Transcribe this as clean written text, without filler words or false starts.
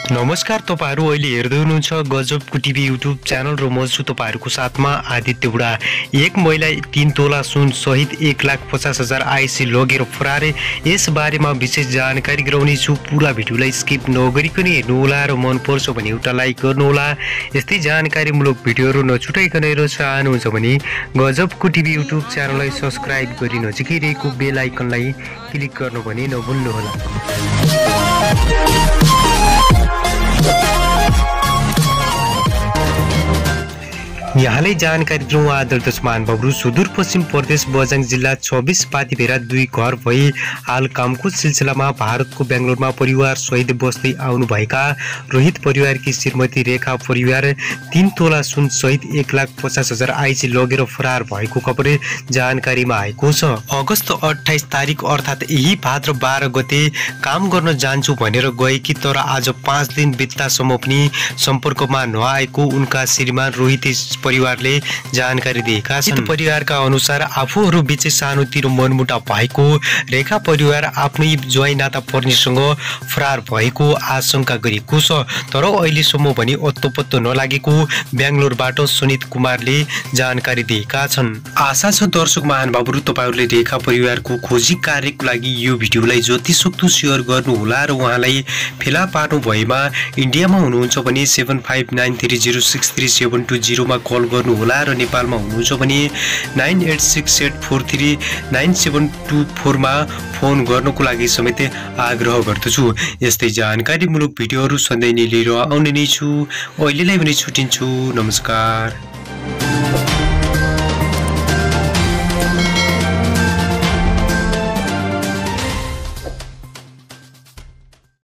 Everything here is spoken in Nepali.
नमस्कार, तपाईहरु अहिले हेर्दै हुनुहुन्छ गजबको टिभी युट्युब च्यानल र म छु तपाईहरुको साथमा आदित्य बुढा। एक महिला 3 तोला सुन सहित 1,50,000 आइसी लगेर फरार। यस बारेमा विशेष जानकारी गराउने छु। पूरा भिडियोलाई स्किप नगरिकन हेर्नु होला र मन पर्छ भने एउटा लाइक गर्नु होला। यस्तै जानकारीमूलक भिडियोहरु नछुटाइकन हेर्न चाहनुहुन्छ भने गजबको टिभी युट्युब च्यानललाई सब्स्क्राइब गरी नजिकै रहेको बेल आइकनलाई क्लिक गर्नु भने नभुल्नु होला। यहाँले जानकारी दिउँ आदर्श महानुभावहरु। सुदूरपश्चिम प्रदेश बझाङ जिल्ला 24 पातीभेरा 2 घर भई हाल कामको सिलसिलामा भारतको बेंगलोरमा परिवार सहित बस्दै आउनुभएका रोहित परिवारकी श्रीमती रेखा परिवार 3 तोला सुन सहित 1,50,000 आइसी लगेर फरार भएको खबर जानकारीमा आएको छ। अगस्त 28 तारिक अर्थात् यही भाद्र 12 गते काम गर्न जान्छु भनेर गएकी, तर आज 5 दिन बित्दासम्म पनि सम्पर्कमा नआएको उनका श्रीमान रोहित परिवारले जानकारी दिएका छन्। परिवारका अनुसार आफूहरू बीच सानोतिरो मनमुटाव भएको रेखा परिवार आफ्नै ज्वाइँ नाता पर्नेसँग फरार भएको आशंका गरिएको छ। तर अहिलेसम्म पनि अत्तोपत्तो नलागेको बेंगलोरबाट सुनित कुमारले जानकारी दिएका छन्। आशा छ दर्शक महानुभावहरु तपाईहरुले रेखा परिवारको खोजी कार्यको लागि यो भिडियोलाई जतिसक्दो शेयर गर्नुहोला र उहाँलाई फेला पार्नु भएमा इन्डियामा हुनुहुन्छ भने 7593063720 मा कल गर्नुहोला र नेपालमा हुनुहुन्छ भने 9868439724 मा फोन गर्नको लागि समेत आग्रह गर्दछु। यस्तै जानकारीमूलक भिडियोहरु सधैँ नै लिएर आउने नै छु। अहिलेलाई पनि छुटिन्छु। नमस्कार।